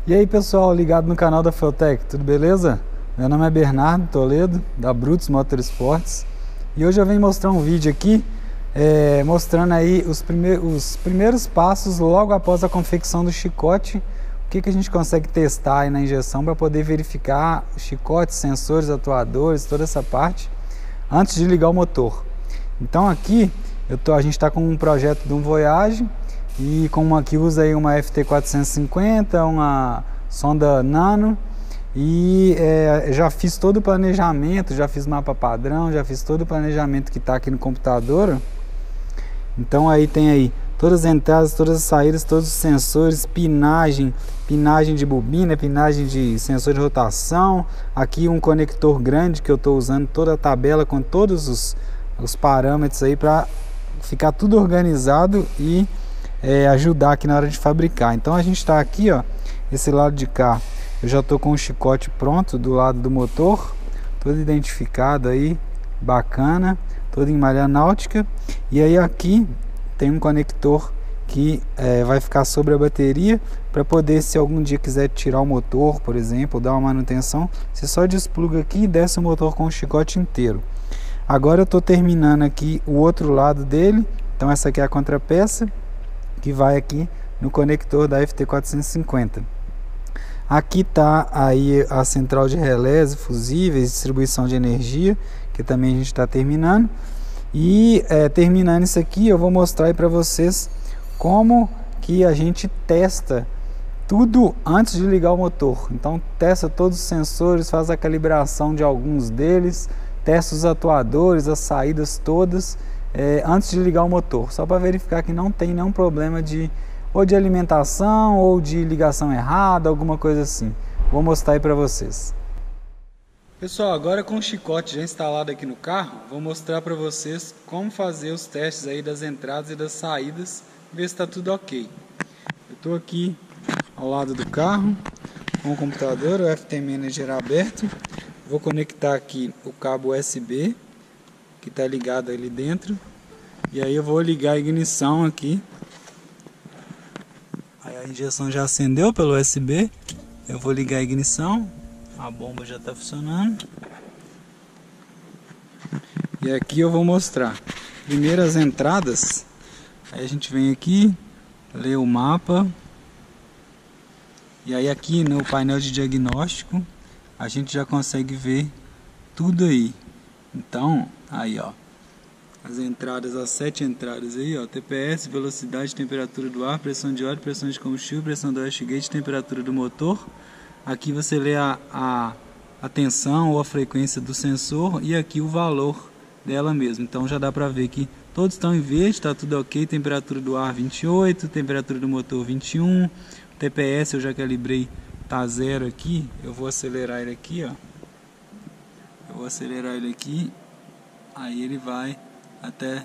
E aí pessoal, ligado no canal da Feltec, tudo beleza? Meu nome é Bernardo Toledo, da Brutus Motorsports, e hoje eu venho mostrar um vídeo aqui mostrando aí os primeiros passos logo após a confecção do chicote, o que a gente consegue testar aí na injeção para poder verificar chicotes, sensores, atuadores, toda essa parte, antes de ligar o motor. Então aqui a gente está com um projeto de um Voyage, e com uma que usa aí uma FT450, uma sonda Nano, e já fiz todo o planejamento, já fiz mapa padrão, já fiz todo o planejamento que está aqui no computador. Então aí tem aí todas as entradas, todas as saídas, todos os sensores, pinagem de bobina, pinagem de sensor de rotação, aqui um conector grande que eu estou usando, toda a tabela com todos os parâmetros aí para ficar tudo organizado e ajudar aqui na hora de fabricar. Então a gente está aqui, ó, esse lado de cá eu já estou com o chicote pronto do lado do motor, todo identificado aí, bacana, todo em malha náutica. E aí aqui tem um conector que vai ficar sobre a bateria para poder, se algum dia quiser tirar o motor, por exemplo, dar uma manutenção, você só despluga aqui e desce o motor com o chicote inteiro. Agora eu estou terminando aqui o outro lado dele. Então essa aqui é a contrapeça que vai aqui no conector da FT450. Aqui está aí a central de relés, fusíveis, distribuição de energia, que também a gente está terminando. E terminando isso aqui, eu vou mostrar aí para vocês como que a gente testa tudo antes de ligar o motor. Então testa todos os sensores, faz a calibração de alguns deles, testa os atuadores, as saídas todas, antes de ligar o motor, só para verificar que não tem nenhum problema de alimentação ou de ligação errada, alguma coisa assim. Vou mostrar aí para vocês. Pessoal, agora com o chicote já instalado aqui no carro, vou mostrar para vocês como fazer os testes aí das entradas e das saídas, ver se está tudo ok. Eu estou aqui ao lado do carro com o computador, o FT Manager aberto. Vou conectar aqui o cabo USB que está ligado ali dentro, e aí eu vou ligar a ignição aqui. Aí a injeção já acendeu pelo USB, eu vou ligar a ignição, a bomba já está funcionando, e aqui eu vou mostrar primeiro as entradas. Aí a gente vem aqui, lê o mapa, e aí aqui no painel de diagnóstico a gente já consegue ver tudo aí. Então, aí ó, as entradas, as 7 entradas aí ó, TPS, velocidade, temperatura do ar, pressão de óleo, pressão de combustível, pressão do wastegate, temperatura do motor. Aqui você lê a tensão ou a frequência do sensor e aqui o valor dela mesmo. Então já dá pra ver que todos estão em verde, tá tudo ok, temperatura do ar 28, temperatura do motor 21, TPS eu já calibrei, tá 0 aqui. Eu vou acelerar ele aqui, ó. Eu vou acelerar ele aqui, aí ele vai até,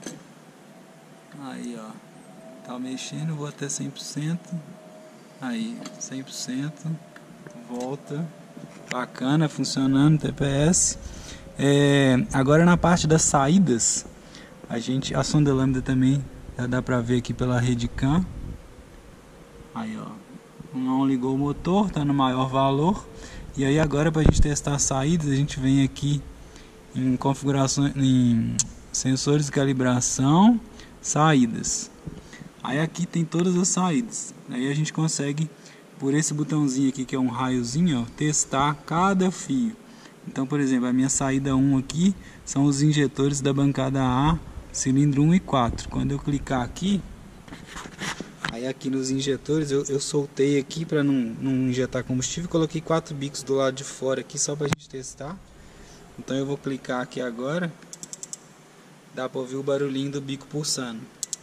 aí ó, tá mexendo, vou até 100%, aí 100%, volta, bacana, funcionando, TPS. Agora na parte das saídas, a sonda lambda também já dá pra ver aqui pela rede CAN, aí ó, não ligou o motor, tá no maior valor. E aí agora para a gente testar as saídas, a gente vem aqui em configurações, em sensores de calibração, saídas. Aí aqui tem todas as saídas. Aí a gente consegue, por esse botãozinho aqui que é um raiozinho, ó, testar cada fio. Então, por exemplo, a minha saída 1 aqui são os injetores da bancada A, cilindro 1 e 4. Quando eu clicar aqui, aí aqui nos injetores eu soltei aqui para não injetar combustível, coloquei 4 bicos do lado de fora aqui só para a gente testar. Então eu vou clicar aqui agora, dá para ouvir o barulhinho do bico pulsando.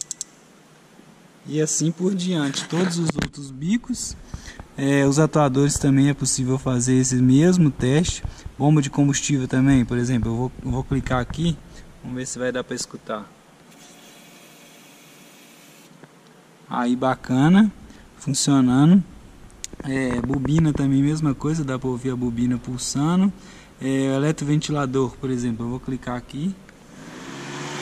E assim por diante, todos os outros bicos, os atuadores também é possível fazer esse mesmo teste. Bomba de combustível também, por exemplo, eu vou clicar aqui, vamos ver se vai dar para escutar. Aí bacana, funcionando. Bobina também mesma coisa, dá para ouvir a bobina pulsando. Eletroventilador, por exemplo, eu vou clicar aqui.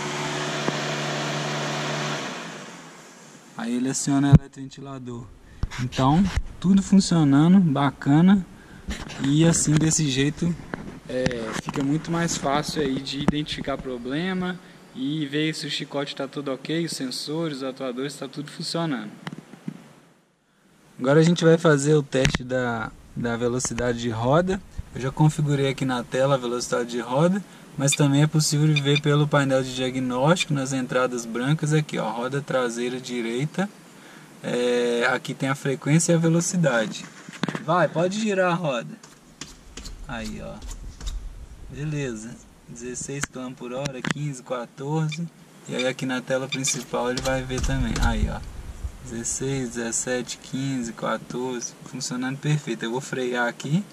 Aí ele aciona o eletroventilador. Então, tudo funcionando, bacana. E assim, desse jeito, fica muito mais fácil aí de identificar problema e ver se o chicote está tudo ok, os sensores, os atuadores, está tudo funcionando. Agora a gente vai fazer o teste da velocidade de roda. Eu já configurei aqui na tela a velocidade de roda, mas também é possível ver pelo painel de diagnóstico nas entradas brancas aqui, ó, roda traseira direita. Aqui tem a frequência e a velocidade. Vai, pode girar a roda. Aí, ó. Beleza. 16 km por hora, 15, 14. E aí aqui na tela principal ele vai ver também. Aí, ó. 16, 17, 15, 14. Funcionando perfeito. Eu vou frear aqui.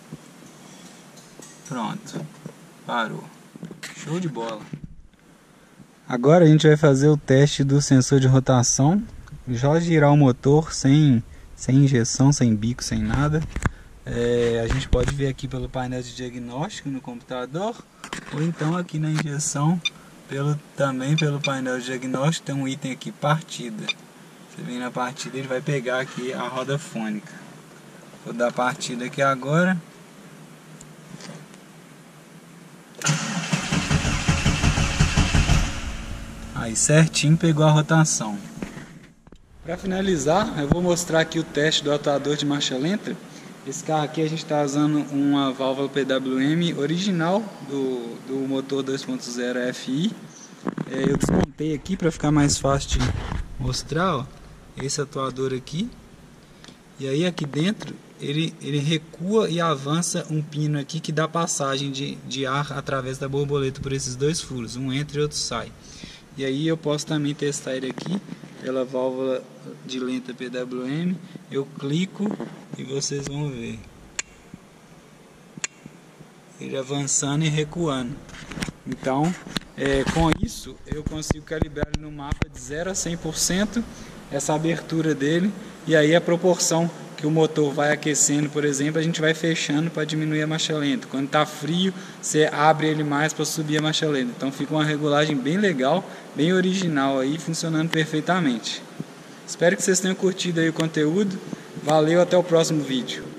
Pronto. Parou. Show de bola. Agora a gente vai fazer o teste do sensor de rotação. Já girar o motor sem injeção, sem bico, sem nada. A gente pode ver aqui pelo painel de diagnóstico no computador, ou então aqui na injeção, também pelo painel de diagnóstico, tem um item aqui, partida. Você vem na partida, ele vai pegar aqui a roda fônica. Vou dar partida aqui agora. Aí certinho pegou a rotação. Para finalizar, eu vou mostrar aqui o teste do atuador de marcha lenta. Esse carro aqui a gente está usando uma válvula PWM original do motor 2.0 FI. Eu desmontei aqui para ficar mais fácil de mostrar, ó, esse atuador aqui. E aí aqui dentro ele recua e avança um pino aqui que dá passagem de ar através da borboleta por esses dois furos, um entra e outro sai. E aí eu posso também testar ele aqui pela válvula de lenta PWM. Eu clico e vocês vão ver ele avançando e recuando. Então, com isso eu consigo calibrar ele no mapa de 0 a 100%, essa abertura dele, e aí a proporção que o motor vai aquecendo, por exemplo, a gente vai fechando para diminuir a marcha lenta. Quando está frio, você abre ele mais para subir a marcha lenta. Então fica uma regulagem bem legal, bem original aí, funcionando perfeitamente. Espero que vocês tenham curtido aí o conteúdo. Valeu, até o próximo vídeo.